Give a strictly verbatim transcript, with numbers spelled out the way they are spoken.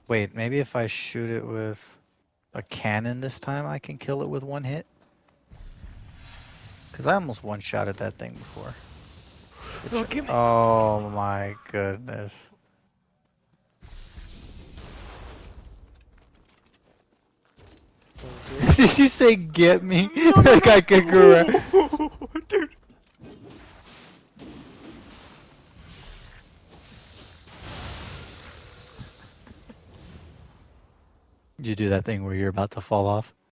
Wait, maybe if I shoot it with a cannon this time, I can kill it with one hit? Because I almost one-shotted that thing before. Good Oh, shot. give me. Oh my goodness. So good. Did you say get me? No, no, Like I could go around. no! Dude. Did you do that thing where you're about to fall off?